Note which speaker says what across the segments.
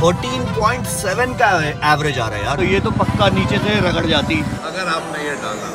Speaker 1: 14.7 का एवरेज आ रहा है यार, तो ये तो पक्का नीचे से रगड़ जाती
Speaker 2: अगर आपने ये डाला।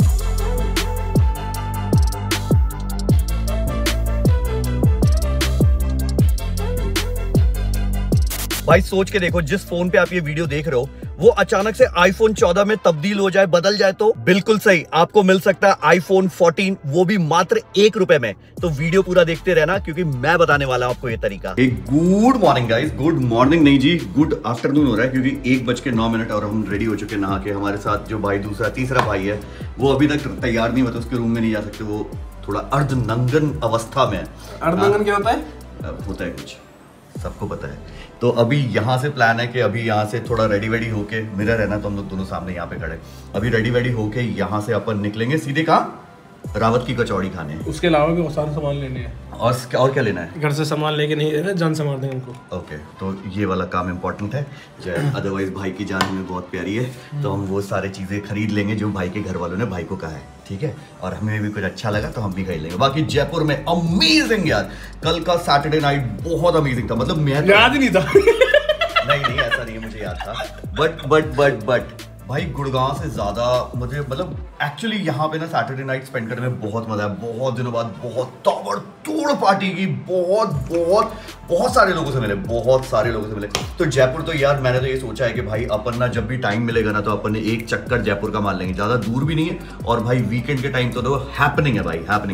Speaker 1: भाई सोच के देखो, जिस फोन पे आप ये वीडियो देख रहे हो वो अचानक से आईफोन 14 में तब्दील हो जाए, बदल जाए, तो बिल्कुल सही आपको मिल सकता है आईफोन 14, वो भी मात्र ₹1 में। तो वीडियो पूरा देखते रहना क्योंकि मैं बताने वाला हूं आपको ये तरीका। Good morning guys, good morning नहीं जी, गुड आफ्टरनून हो रहा है क्योंकि 1:09 और हम रेडी हो चुके नहा के। हमारे साथ जो भाई तीसरा भाई है वो अभी तक तैयार नहीं हुआ, तो उसके रूम में नहीं जा सकते, वो थोड़ा अर्धनंगन अवस्था में है।
Speaker 2: अर्धनंगन क्या होता है?
Speaker 1: होता है कुछ, सबको पता है। तो अभी यहाँ से प्लान है कि अभी यहाँ से थोड़ा रेडी वेडी होके, मिरर है ना तो हम लोग दोनों सामने यहाँ पे खड़े, अभी रेडी वेडी होके यहाँ से अपन निकलेंगे सीधे कहाँ, रावत की कचौड़ी खाने।
Speaker 3: उसके अलावा भी बहुत सारे सामान लेने हैं।
Speaker 1: और क्या लेना है?
Speaker 3: घर से सामान लेके नहीं देना, जान से मार देंगे उनको।
Speaker 1: ओके, तो ये वाला काम इम्पोर्टेंट है, अदरवाइज भाई की जान हमें बहुत प्यारी है, तो हम वो सारी चीजें खरीद लेंगे जो भाई के घर वालों ने भाई को कहा है, ठीक है। और हमें भी कुछ अच्छा लगा तो हम भी खरीद लेंगे। बाकी जयपुर में अमेजिंग यार, कल का सैटरडे नाइट बहुत अमेजिंग था, मतलब मैं
Speaker 3: याद नहीं था
Speaker 1: नहीं ऐसा नहीं है, मुझे याद था, बट भाई गुड़गांव से ज्यादा मुझे, मतलब एक्चुअली यहाँ पे ना सैटरडे नाइट स्पेंड करने में बहुत मजा है। बहुत दिनों बाद बहुत ताबड़तोड़ पार्टी की, बहुत सारे लोगों से मिले, तो जयपुर तो यार मैंने तो ये सोचा है कि भाई अपन ना जब भी टाइम मिलेगा ना तो अपन ने एक चक्कर जयपुर का मार लेंगे, ज्यादा दूर भी नहीं है। और भाई वीकेंड के टाइम तो हैपनिंग है भाई, हैपनिंग।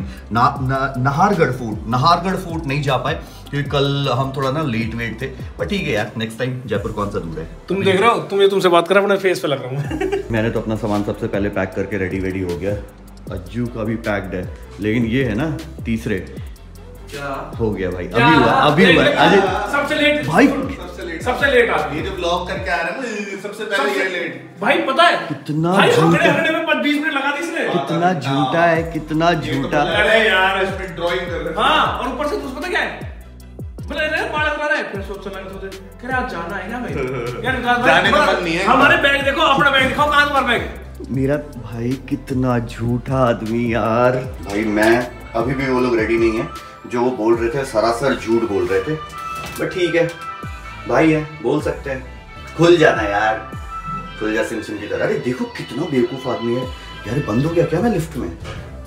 Speaker 1: नाहरगढ़ फोर्ट नहीं जा पाए क्योंकि कल हम थोड़ा ना लेट वेट थे, पर ठीक है यार, नेक्स्ट टाइम। जयपुर कौन सा दूर है?
Speaker 3: तुम देख रहे हो, तुमसे बात कर रहा हूं, अपने फेस पे लग रहा हूं
Speaker 1: मैंने तो अपना सामान सबसे पहले पैक करके रेडी वेडी हो गया। अज्जू का भी पैक्ड है, लेकिन ये है ना तीसरे
Speaker 2: क्या
Speaker 1: हो गया भाई, अभी हुआ अरे
Speaker 3: सबसे लेट
Speaker 1: भाई,
Speaker 3: सबसे लेट आ
Speaker 2: ये जो ब्लॉग करके आ रहा है ना, सबसे पहले ये लेट।
Speaker 3: भाई पता है
Speaker 1: कितना
Speaker 3: भाई,
Speaker 1: झूठा,
Speaker 3: में 20 मिनट लगा दी इसने।
Speaker 1: कितना झूठा है, कितना झूठा।
Speaker 2: अरे यार इसमें ड्राइंग कर रहे हैं।
Speaker 3: हाँ, और ऊपर से तुझे पता क्या है, बोले रे बाल लगा रहा है, फिर सोचने लगा तो कह रहा जाना है ना भाई, यार
Speaker 2: जाने का मन नहीं है।
Speaker 3: हमारे बैग देखो, अपना बैग दिखाओ, कहां तुम्हारा बैग?
Speaker 1: मेरा भाई कितना झूठा आदमी यार। भाई मैं अभी भी, वो लोग रेडी नहीं है, जो वो बोल रहे थे सरासर झूठ बोल रहे थे, बट ठीक है भाई है, बोल सकते हैं। खुल जाना यार, खुल जा सिमसिम की तरह। अरे देखो कितना बेवकूफ आदमी है यार, बंद हो गया क्या मैं लिफ्ट में?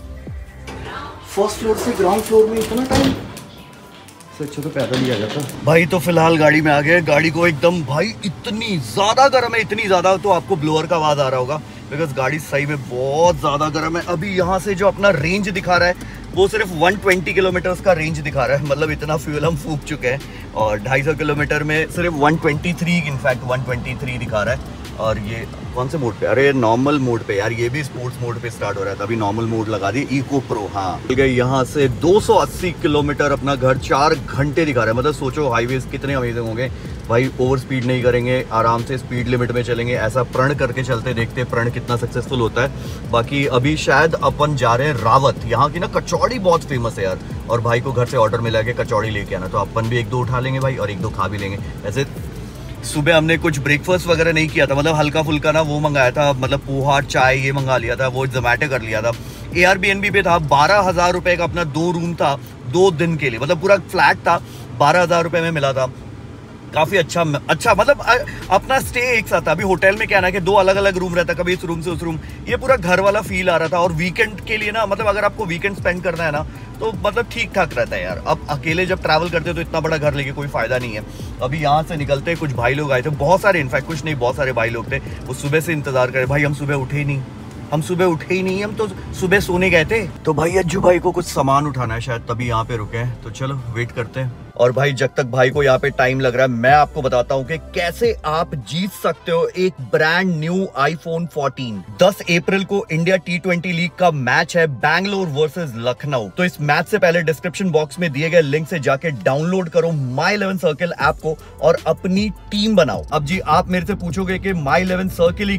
Speaker 1: फर्स्ट फ्लोर से ग्राउंड फ्लोर में इतना टाइम, अच्छा तो पैदल ही आ जाता भाई। तो फिलहाल गाड़ी में आ गए, गाड़ी को एकदम भाई इतनी ज्यादा गर्म है, इतनी ज्यादा, तो आपको ब्लोअर का आवाज आ रहा होगा बिकॉज गाड़ी सही में बहुत ज्यादा गर्म है। अभी यहाँ से जो अपना रेंज दिखा रहा है वो सिर्फ 120 किलोमीटर का रेंज दिखा रहा है, मतलब इतना फ्यूल हम फूक चुके हैं। और 250 किलोमीटर में सिर्फ 123, इनफैक्ट 123 दिखा रहा है। और ये कौन से मोड पे? अरे नॉर्मल मोड पे यार, ये भी स्पोर्ट्स मोड पे स्टार्ट हो रहा था, अभी नॉर्मल मोड लगा दी, इको प्रो। हाँ, यहाँ से 280 किलोमीटर अपना घर 4 घंटे दिखा रहा है। मतलब सोचो हाईवेज कितने अमेजिंग होंगे भाई, ओवर स्पीड नहीं करेंगे, आराम से स्पीड लिमिट में चलेंगे। ऐसा प्रण करके चलते, देखते प्रण कितना सक्सेसफुल होता है। बाकी अभी शायद अपन जा रहे हैं रावत, यहाँ की ना कचौड़ी बहुत फेमस है यार, और भाई को घर से ऑर्डर मिला के कचौड़ी लेके आना, तो अपन भी 1-2 उठा लेंगे भाई और 1-2 खा भी लेंगे। ऐसे सुबह हमने कुछ ब्रेकफास्ट वगैरह नहीं किया था, मतलब हल्का फुल्का ना वो मंगाया था, मतलब पोहा चाय ये मंगा लिया था, वो जोमेटो कर लिया था। Airbnb पे था, 12,000 रुपए का अपना 2 रूम था 2 दिन के लिए, मतलब पूरा फ्लैट था, 12,000 रुपए में मिला था। काफी अच्छा मतलब अपना स्टे एक साथ था। अभी होटल में क्या ना कि 2 अलग अलग रूम रहता, कभी इस रूम से उस रूम, ये पूरा घर वाला फील आ रहा था। और वीकेंड के लिए ना, मतलब अगर आपको वीकेंड स्पेंड करना है ना तो मतलब ठीक ठाक रहता है यार। अब अकेले जब ट्रैवल करते हो तो इतना बड़ा घर लेके कोई फायदा नहीं है। अभी यहाँ से निकलते कुछ भाई लोग आए थे, बहुत सारे, इनफैक्ट कुछ नहीं बहुत सारे भाई लोग थे, वो सुबह से इंतजार करे। भाई हम सुबह उठे ही नहीं, हम तो सुबह सोने गए थे। तो भाई अज्जू भाई को कुछ सामान उठाना है शायद, तभी यहाँ पे रुके हैं, तो चलो वेट करते हैं। और भाई जब तक भाई को यहाँ पे टाइम लग रहा है, मैं आपको बताता हूँ कि कैसे आप जीत सकते हो एक ब्रांड न्यू आईफोन 14। 10 अप्रैल को इंडिया T20 लीग का मैच है, बैंगलोर वर्सेस लखनऊ। तो इस मैच से पहले डिस्क्रिप्शन बॉक्स में दिए गए लिंक से जाके डाउनलोड करो My 11 सर्किल ऐप को और अपनी टीम बनाओ। अब जी आप मेरे से पूछोगे कि My 11 सर्किल ही क्यों?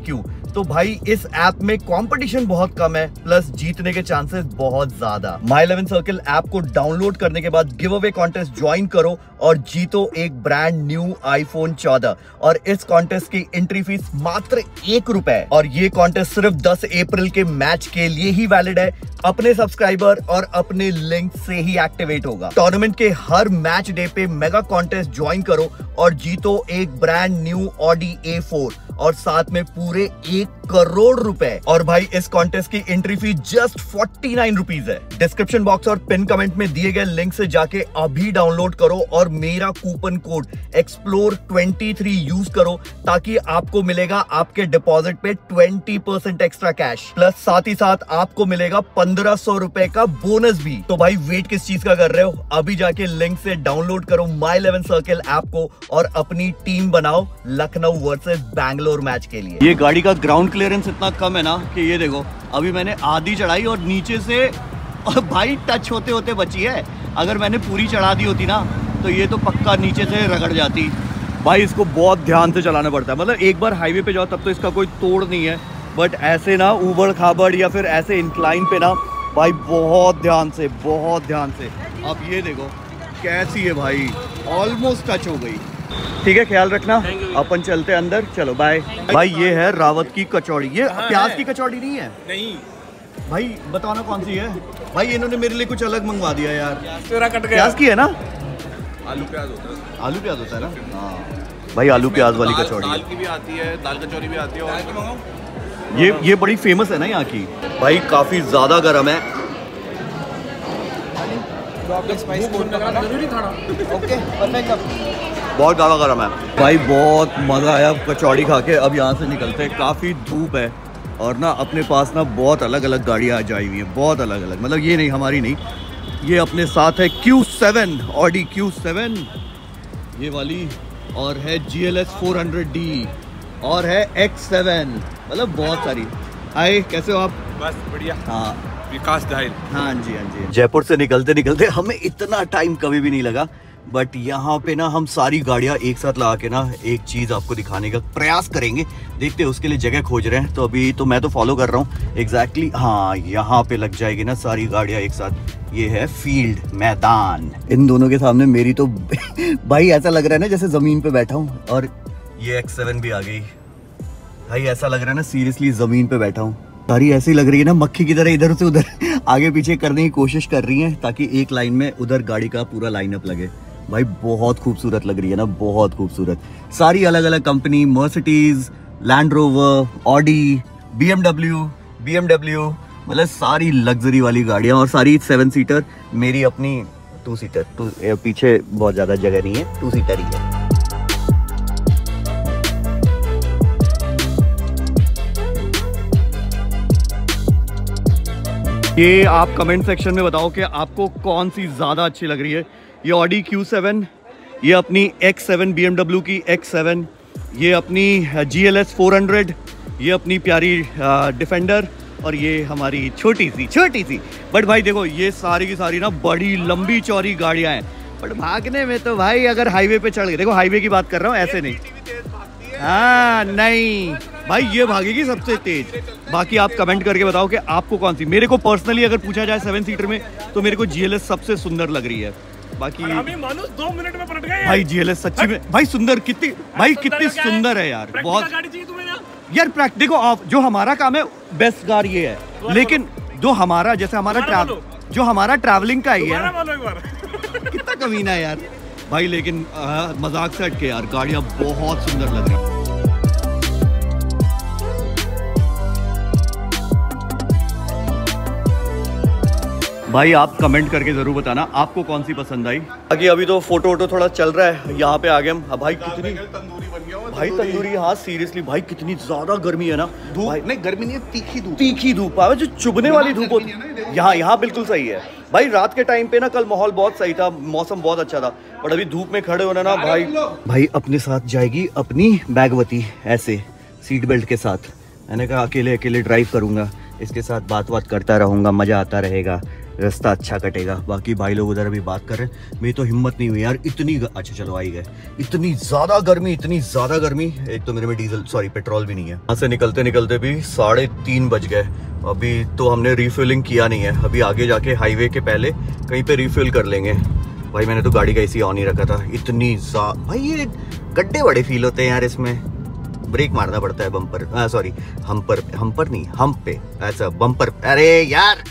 Speaker 1: तो भाई इस ऐप में कंपटीशन बहुत कम है, प्लस जीतने के चांसेस बहुत ज्यादा। माई 11 सर्किल ऐप को डाउनलोड करने के बाद गिव अवे कॉन्टेस्ट ज्वाइन करो और जीतो एक ब्रांड न्यू iPhone 14। और इस कॉन्टेस्ट की एंट्री फीस मात्र ₹1 और ये कॉन्टेस्ट सिर्फ 10 अप्रैल के मैच के लिए ही वैलिड है। अपने सब्सक्राइबर और अपने लिंक से ही एक्टिवेट होगा। टूर्नामेंट के हर मैच डे पे मेगा कॉन्टेस्ट ज्वाइन करो और जीतो एक ब्रांड न्यू Audi A4 और साथ में पूरे ₹1 करोड़। और भाई इस कॉन्टेस्ट की एंट्री फी जस्ट ₹49 है। डिस्क्रिप्शन बॉक्स और पिन कमेंट में दिए गए लिंक से जाके अभी डाउनलोड करो और मेरा कूपन कोड EXPLORE23 यूज करो ताकि आपको मिलेगा आपके डिपॉजिट पे 20% एक्स्ट्रा कैश, प्लस साथ ही साथ आपको मिलेगा ₹1500 का बोनस भी। तो भाई वेट किस चीज का कर रहे हो, अभी जाके लिंक से डाउनलोड करो माई 11 सर्किल ऐप को और अपनी टीम बनाओ लखनऊ वर्सेस बैंगलोर मैच के लिए। ये गाड़ी का ग्राउंड क्लियरेंस इतना कम है ना कि ये देखो अभी मैंने आधी चढ़ाई और नीचे से भाई टच होते होते बची है। अगर मैंने पूरी चढ़ा दी होती ना तो ये तो पक्का नीचे से रगड़ जाती। भाई इसको बहुत ध्यान से चलाना पड़ता है, मतलब एक बार हाईवे पे जाओ तब तो इसका कोई तोड़ नहीं है, बट ऐसे ना ऊबड़ खाबड़ या फिर ऐसे इंक्लाइन पे ना भाई बहुत ध्यान से अब ये देखो कैसी है भाई, ऑलमोस्ट टच हो गई। ठीक है, ख्याल रखना, अपन चलते अंदर, चलो बाय। भाई ये है रावत की कचौड़ी, ये प्याज की कचौड़ी नहीं है? नहीं भाई बताओ ना कौन सी है। भाई इन्होंने मेरे लिए कुछ अलग मंगवा दिया यार। प्याज की है ना?
Speaker 2: आलू प्याज होता है ना?
Speaker 1: हाँ भाई आलू प्याज वाली कचौड़ी।
Speaker 2: दाल की भी आती है, दाल कचौड़ी भी आती है।
Speaker 1: ये बड़ी फेमस है ना यहाँ की। भाई काफी ज्यादा गर्म है। बहुत ज़्यादा गर्म है भाई, बहुत मज़ा आया कचौड़ी खा के। अब यहाँ से निकलते हैं, काफ़ी धूप है और ना अपने पास ना बहुत अलग अलग गाड़ियाँ आ जाई हुई हैं, बहुत अलग अलग, मतलब ये नहीं हमारी नहीं, ये अपने साथ है Q7 Audi Q7 ये वाली, और है GLS 400D और है X7, मतलब बहुत सारी। हाय कैसे हो आप?
Speaker 2: बस बढ़िया।
Speaker 1: हाँ
Speaker 2: विकास दाहिल।
Speaker 1: हाँ जी। जयपुर से निकलते निकलते हमें इतना टाइम कभी भी नहीं लगा, बट यहाँ पे ना हम सारी गाड़ियाँ एक साथ लगा के ना एक चीज़ आपको दिखाने का प्रयास करेंगे। देखते हैं, उसके लिए जगह खोज रहे हैं। तो अभी तो मैं तो फॉलो कर रहा हूँ एग्जैक्टली। हाँ यहाँ पे लग जाएगी ना सारी गाड़ियाँ एक साथ। ये है फील्ड, मैदान। इन दोनों के सामने मेरी तो भाई ऐसा लग रहा है ना जैसे ज़मीन पे बैठा हूँ। और ये X7 भी आ गई भाई, ऐसा लग रहा है ना सीरियसली ज़मीन पे बैठा हूँ। सारी ऐसी लग रही है ना मक्खी की तरह इधर से उधर आगे पीछे करने की कोशिश कर रही हैं ताकि एक लाइन में उधर गाड़ी का पूरा लाइनअप लगे। भाई बहुत खूबसूरत लग रही है ना, बहुत खूबसूरत। सारी अलग अलग company, Mercedes, Land Rover, Audi, BMW, मतलब सारी लग्जरी वाली गाड़ियाँ और सारी 7 सीटर। मेरी अपनी 2 सीटर, पीछे बहुत ज़्यादा जगह नहीं है, 2 सीटर ही है। ये आप कमेंट सेक्शन में बताओ कि आपको कौन सी ज़्यादा अच्छी लग रही है। ये Audi Q7, ये अपनी X7 BMW की X7, ये अपनी GLS 400, ये अपनी प्यारी डिफेंडर और ये हमारी छोटी सी। बट भाई देखो ये सारी की सारी ना बड़ी लंबी चौड़ी गाड़ियाँ हैं, बट भागने में तो भाई अगर हाईवे पे चढ़ गए, देखो हाईवे की बात कर रहा हूँ, ऐसे नहीं। हाँ नहीं भाई ये भागेगी सबसे तेज। बाकी आप कमेंट करके बताओ कि आपको कौन सी। मेरे को पर्सनली अगर पूछा जाए 7 सीटर में तो मेरे को GLS सबसे सुंदर लग रही है। बाकी
Speaker 3: 2 मिनट में पलट गए
Speaker 1: भाई GLS सच्ची में भाई सुंदर, कितनी सुंदर है यार। बहुत
Speaker 3: गाड़ी चाहिए तुम्हें
Speaker 1: यार देखो आप, जो हमारा काम है बेस्ट कार ये है, लेकिन जो हमारा जैसे हमारा ट्रैवलिंग का ही है कितना कमीना है यार भाई। लेकिन मजाक से हट के यार गाड़ियां बहुत सुंदर लग रही है। भाई आप कमेंट करके जरूर बताना आपको कौन सी पसंद आई। आगे अभी तो फोटो थोड़ा चल रहा है, यहाँ पे आ गए हम। भाई कितनी
Speaker 2: तंदूरी बन गया
Speaker 1: भाई तंदूरी, हाँ सीरियसली भाई कितनी ज्यादा गर्मी है ना।
Speaker 2: धूप नहीं, गर्मी नहीं है,
Speaker 1: तीखी धूप है, जो चुभने वाली धूप होती है। यहाँ बिल्कुल सही है भाई। रात के टाइम पे ना कल माहौल बहुत सही था, मौसम बहुत अच्छा था, बट अभी धूप में खड़े होना ना भाई अपने साथ जाएगी अपनी बैगवती ऐसे सीट बेल्ट के साथ। मैंने कहा अकेले ड्राइव करूंगा, इसके साथ बात करता रहूंगा, मजा आता रहेगा। रास्ता अच्छा कटेगा। बाकी भाई लोग उधर अभी बात कर रहे हैं, मेरी तो हिम्मत नहीं हुई यार, इतनी अच्छा चलो आई गए, इतनी ज़्यादा गर्मी, इतनी ज़्यादा गर्मी। एक तो मेरे में पेट्रोल भी नहीं है। यहाँ से निकलते निकलते भी 3:30 बज गए। अभी तो हमने रिफिलिंग किया नहीं है, अभी आगे जाके हाईवे के पहले कहीं पे रिफिल कर लेंगे। भाई मैंने तो गाड़ी का एसी ऑन ही रखा था, इतनी भाई ये गड्ढे बड़े फील होते हैं यार, इसमें ब्रेक मारना पड़ता है बम्पर, सॉरी हम्पर नहीं, हम्प पे ऐसा बम्पर। अरे यार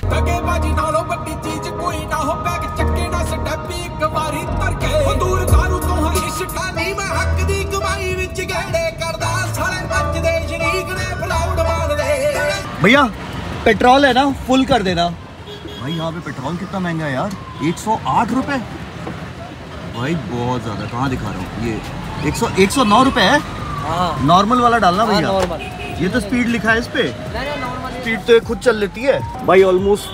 Speaker 1: भैया पेट्रोल है ना, फुल कर देना। भाई यहाँ पे पेट्रोल कितना महंगा है यार, 108 रुपए। भाई बहुत ज्यादा, कहाँ दिखा रहा हूँ, ये 109 रुपए है। नॉर्मल वाला डालना भैया। ये तो स्पीड लिखा है इस पे, स्पीड तो खुद चल लेती है। भाई ऑलमोस्ट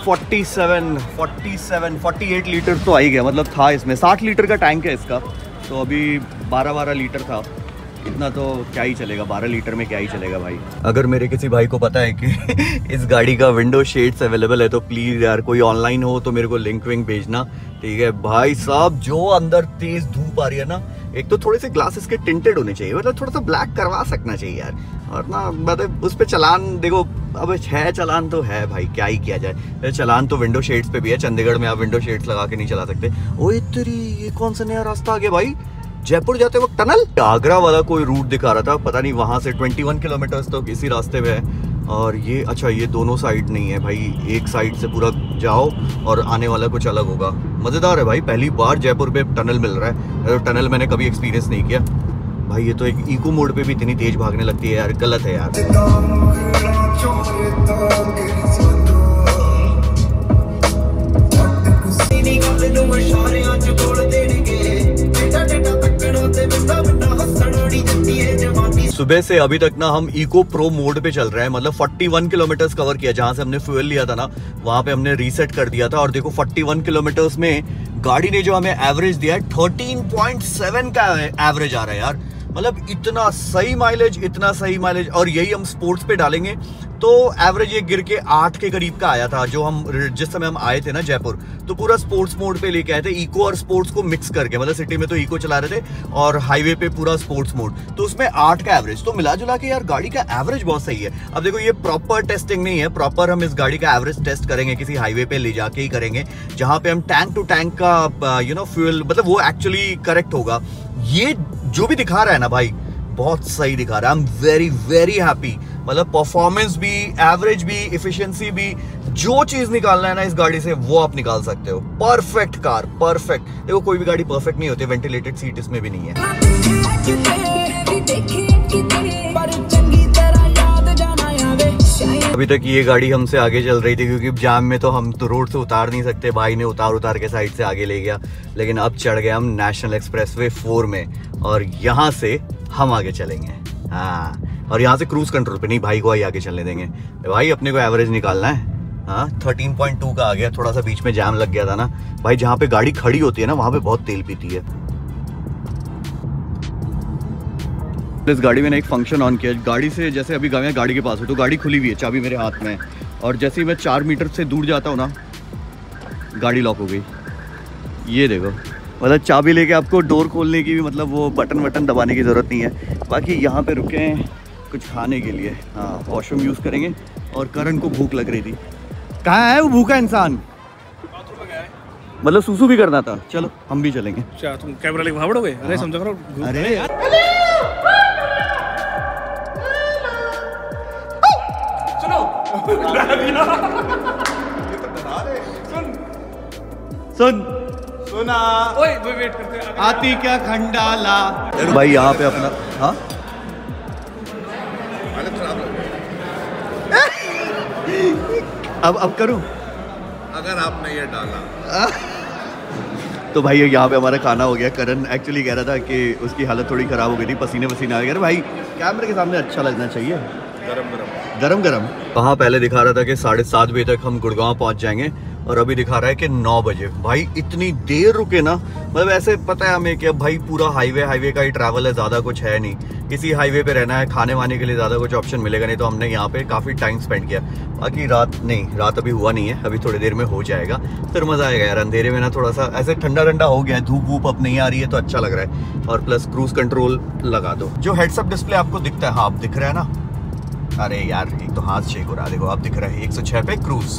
Speaker 1: 48 लीटर तो आ ही गया, मतलब था इसमें 60 लीटर का टैंक है इसका, तो अभी 12 लीटर था। इतना तो क्या ही चलेगा, 12 लीटर में क्या ही चलेगा भाई। अगर मेरे किसी भाई को पता है कि इस गाड़ी का विंडो शेड्स अवेलेबल है तो प्लीज यार कोई ऑनलाइन हो तो मेरे को लिंक विंक भेजना, ठीक है भाई साहब। जो अंदर तेज धूप आ रही है ना, एक तो थोड़े से ग्लासेस के टिंटेड होने चाहिए, मतलब थोड़ा सा ब्लैक करवा सकना चाहिए यार। और ना मतलब उस पर चलान देखो, अब है चलान तो है भाई, क्या ही किया जाए। चलान तो विंडो शेड्स पे भी है, चंडीगढ़ में आप विंडो शेड्स लगा के नहीं चला सकते। ओए तेरी, ये कौन सा नया रास्ता आ गया भाई, जयपुर जाते वक्त टनल। आगरा वाला कोई रूट दिखा रहा था, पता नहीं वहां से 21 किलोमीटर तो इसी रास्ते में है। और ये अच्छा, ये दोनों साइड नहीं है भाई, एक साइड से पूरा जाओ और आने वाला कुछ अलग होगा। मजेदार है भाई, पहली बार जयपुर पे टनल मिल रहा है। तो टनल मैंने कभी एक्सपीरियंस नहीं किया भाई। ये तो एक इको मोड पे भी इतनी तेज भागने लगती है यार, गलत है यार। सुबह से अभी तक ना हम इको प्रो मोड पे चल रहे हैं, मतलब 41 किलोमीटर्स कवर किया। जहां से हमने फ्यूल लिया था ना, वहां पे हमने रीसेट कर दिया था। और देखो 41 किलोमीटर्स में गाड़ी ने जो हमें एवरेज दिया है 13.7 का एवरेज आ रहा है यार, मतलब इतना सही माइलेज, इतना सही माइलेज। और यही हम स्पोर्ट्स पे डालेंगे तो एवरेज ये गिर के 8 के करीब का आया था। जो हम जिस समय हम आए थे ना जयपुर, तो पूरा स्पोर्ट्स मोड पे लेके आए थे, इको और स्पोर्ट्स को मिक्स करके। मतलब सिटी में तो इको चला रहे थे और हाईवे पे पूरा स्पोर्ट्स मोड, तो उसमें 8 का एवरेज। तो मिला जुला के यार गाड़ी का एवरेज बहुत सही है। अब देखो ये प्रॉपर टेस्टिंग नहीं है, प्रॉपर हम इस गाड़ी का एवरेज टेस्ट करेंगे किसी हाईवे पे ले जाके ही करेंगे, जहां पे हम टैंक टू टैंक का फ्यूल, मतलब वो एक्चुअली करेक्ट होगा। ये जो भी दिखा रहा है ना भाई, बहुत सही दिखा रहा है। I am very very happy. मतलब परफॉर्मेंस भी, एवरेज भी, एफिशिएंसी भी, जो चीज निकालना है ना इस गाड़ी से वो आप निकाल सकते हो। Perfect car, perfect. देखो कोई भी गाड़ी परफेक्ट नहीं होती, वेंटिलेटेड सीट इसमें भी नहीं है। अभी तक ये गाड़ी हमसे आगे चल रही थी क्योंकि जाम में तो हम तो रोड से उतार नहीं सकते, भाई ने उतार के साइड से आगे ले गया। लेकिन अब चढ़ गए हम नेशनल एक्सप्रेसवे 4 में और यहाँ से हम आगे चलेंगे। हाँ, और यहाँ से क्रूज कंट्रोल पे नहीं, भाई को ही आगे चलने देंगे। भाई अपने को एवरेज निकालना है। हाँ 13.2 का आ गया, थोड़ा सा बीच में जाम लग गया था ना भाई। जहाँ पे गाड़ी खड़ी होती है ना वहाँ पे बहुत तेल पीती है। इस गाड़ी में एक फंक्शन ऑन किया, गाड़ी से जैसे अभी गाड़ी के पास है तो गाड़ी खुली हुई है, चाबी मेरे हाथ में है, और जैसे ही मैं 4 मीटर से दूर जाता हूँ ना गाड़ी लॉक हो गई। ये देखो, मतलब चाबी लेके आपको डोर खोलने की भी, मतलब वो बटन दबाने की ज़रूरत नहीं है। बाकी यहाँ पे रुके हैं कुछ खाने के लिए। हाँ, वॉशरूम यूज़ करेंगे। और करण को भूख लग रही थी। कहाँ है वो भूखा इंसान? मतलब सुसु भी करना था। चलो हम भी चलेंगे।
Speaker 3: क्या तुम कैमरा लेके वहाँ बढ़ोगे? अरे समझा करो।
Speaker 1: अरे यार सुन सुना,
Speaker 3: ओए वेट करते हैं।
Speaker 1: आती क्या खंडाला भाई यहाँ पे अपना। हाँ अब करूं
Speaker 2: अगर आपने ये डाला
Speaker 1: तो भाई यहाँ पे हमारा खाना हो गया। करण एक्चुअली कह रहा था कि उसकी हालत थोड़ी ख़राब हो गई थी, पसीने आ गए। भाई कैमरे के सामने अच्छा लगना चाहिए, गरम गरम। वहाँ पहले दिखा रहा था कि 7:30 बजे तक हम गुड़गांव पहुँच जाएंगे और अभी दिखा रहा है कि 9 बजे। भाई इतनी देर रुके ना, मतलब ऐसे पता है हमें कि भाई पूरा हाईवे का ही ट्रैवल है, ज़्यादा कुछ है नहीं, इसी हाईवे पे रहना है, खाने वाने के लिए ज़्यादा कुछ ऑप्शन मिलेगा नहीं, तो हमने यहाँ पे काफ़ी टाइम स्पेंड किया। बाकी रात अभी हुआ नहीं है, अभी थोड़ी देर में हो जाएगा, फिर मज़ा आएगा यार। अंधेरे में ना थोड़ा सा ऐसे ठंडा ठंडा हो गया है, धूप वूप अब नहीं आ रही है तो अच्छा लग रहा है। और प्लस क्रूज कंट्रोल लगा दो। जो हेडसअप डिस्प्ले आपको दिखता है, हाँ आप दिख रहा है ना, अरे यार एक तो हाथ शेक हो रहा है, देखो आप दिख रहा है 106 पे क्रूज।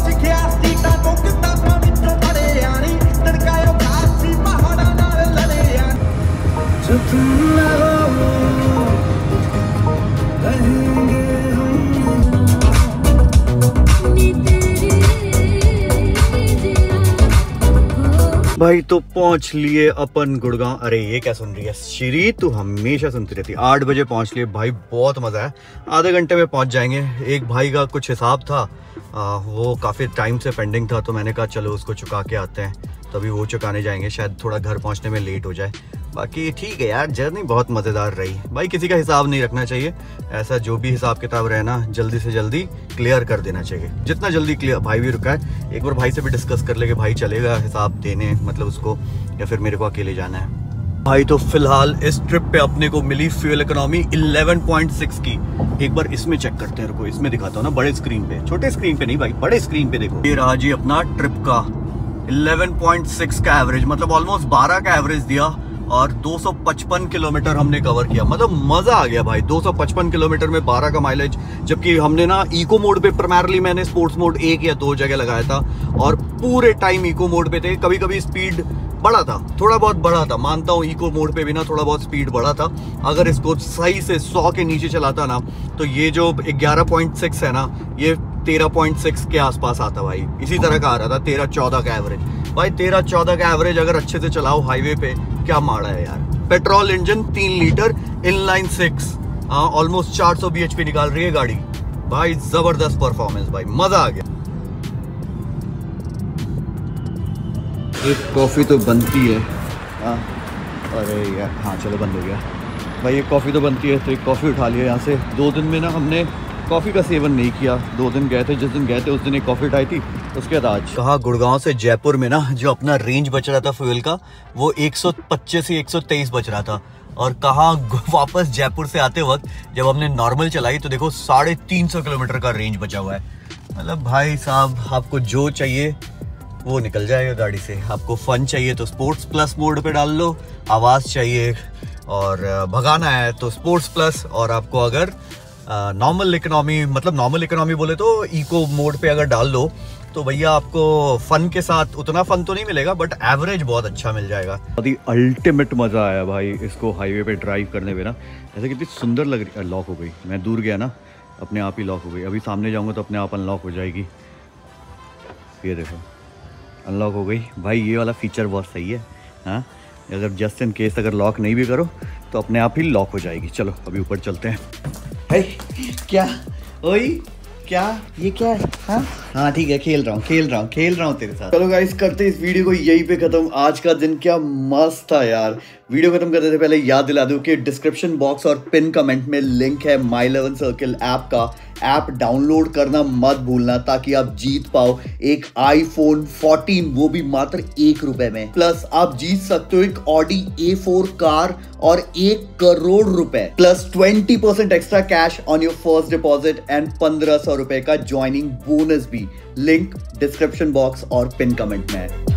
Speaker 1: भाई तो पहुंच लिए अपन गुड़गांव। अरे ये क्या सुन रही है श्री, तू हमेशा सुनती रहती है। 8 बजे पहुंच लिए भाई, बहुत मजा है, आधे घंटे में पहुंच जाएंगे। एक भाई का कुछ हिसाब था, वो काफी टाइम से पेंडिंग था, तो मैंने कहा चलो उसको चुका के आते हैं, तभी वो चुकाने जाएंगे, शायद थोड़ा घर पहुंचने में लेट हो जाए। बाकी ठीक है यार, जर्नी बहुत मज़ेदार रही भाई। किसी का हिसाब नहीं रखना चाहिए, ऐसा जो भी हिसाब किताब रहना जल्दी से जल्दी क्लियर कर देना चाहिए, जितना जल्दी क्लियर। भाई भी रुका है, एक बार भाई से भी डिस्कस कर ले कि भाई चलेगा हिसाब देने, मतलब उसको, या फिर मेरे को अकेले जाना है। भाई तो फिलहाल इस ट्रिप पे अपने को मिली फ्यूल इकोनॉमी 11.6 की। एक बार इसमें चेक करते हैं, रुको इसमें दिखाता हूँ ना, बड़े स्क्रीन पे, छोटे स्क्रीन पे नहीं भाई, बड़े स्क्रीन पे देखो। ये रहा जी अपना ट्रिप का 11.6 का एवरेज, मतलब ऑलमोस्ट 12 का एवरेज दिया, और 255 किलोमीटर हमने कवर किया। मतलब मजा आ गया भाई, 255 किलोमीटर में 12 का माइलेज। जबकि हमने ना इको मोड पे, प्राइमरली मैंने स्पोर्ट्स मोड 1 या 2 जगह लगाया था, और पूरे टाइम इको मोड पे थे। कभी कभी स्पीड बढ़ा था, थोड़ा बहुत बढ़ा था, मानता हूँ इको मोड पे भी ना थोड़ा बहुत स्पीड बढ़ा था। अगर इसको सही से 100 के नीचे चलाता ना, तो ये जो 11.6 है ना, ये 13.6 के आसपास आता भाई। इसी तरह का आ रहा था 13-14 का एवरेज। भाई 13-14 का एवरेज अगर अच्छे से चलाओ हाईवे पे, क्या माड़ा है यार। Petrol engine 3 litre inline 6, almost 400 bhp निकाल रही है गाड़ी भाई। जबरदस्त परफॉर्मेंस भाई, मजा आ गया। एक कॉफ़ी तो बनती है, अरे यार हाँ चलो बंद हो गया भाई। एक कॉफ़ी तो बनती है, तो एक कॉफ़ी उठा लिया यहाँ से। 2 दिन में ना हमने कॉफ़ी का सेवन नहीं किया, 2 दिन गए थे, जिस दिन गए थे उस दिन एक कॉफ़ी उठाई थी, उसके बाद आज। कहा गुड़गांव से जयपुर में ना जो अपना रेंज बच रहा था फ्यूल का, वो 125 से 123 बच रहा था। और कहा वापस जयपुर से आते वक्त जब हमने नॉर्मल चलाई तो देखो 350 किलोमीटर का रेंज बचा हुआ है। मतलब भाई साहब, आपको जो चाहिए वो निकल जाएगा गाड़ी से। आपको फन चाहिए तो स्पोर्ट्स प्लस मोड पे डाल लो, आवाज़ चाहिए और भगाना है तो स्पोर्ट्स प्लस, और आपको अगर नॉर्मल इकोनॉमी, मतलब नॉर्मल इकोनॉमी बोले तो इको मोड पे अगर डाल लो, तो भैया आपको फन के साथ उतना फन तो नहीं मिलेगा, बट एवरेज बहुत अच्छा मिल जाएगा। बहुत ही अल्टीमेट मज़ा आया भाई इसको हाईवे पे ड्राइव करने में ना। ऐसे कितनी सुंदर लग रही। लॉक हो गई, मैं दूर गया ना, अपने आप ही लॉक हो गई। अभी सामने जाऊँगा तो अपने आप अनलॉक हो जाएगी। ये देखो अनलॉक हो गई भाई। ये वाला फीचर बहुत सही है। हाँ, अगर जस्ट इन केस अगर लॉक नहीं भी करो तो अपने आप ही लॉक हो जाएगी। चलो अभी ऊपर चलते हैं। है क्या ओई, क्या ये क्या है? हाँ ठीक है, खेल रहा हूँ तेरे साथ। चलो गाइस, करते इस वीडियो को यहीं पे खत्म। आज का दिन क्या मस्त था यार। वीडियो खत्म करने से पहले याद दिला दूं कि डिस्क्रिप्शन बॉक्स और पिन कमेंट में लिंक है माई 11 सर्किल ऐप का। ऐप डाउनलोड करना मत भूलना, ताकि आप जीत पाओ एक iPhone 14, वो भी मात्र 1 रुपए में। प्लस आप जीत सकते हो एक Audi A4 कार और 1 करोड़ रुपए, plus 20% extra cash on your first deposit and 1500 रुपए का ज्वाइनिंग बोनस भी। लिंक डिस्क्रिप्शन बॉक्स और पिन कमेंट में है।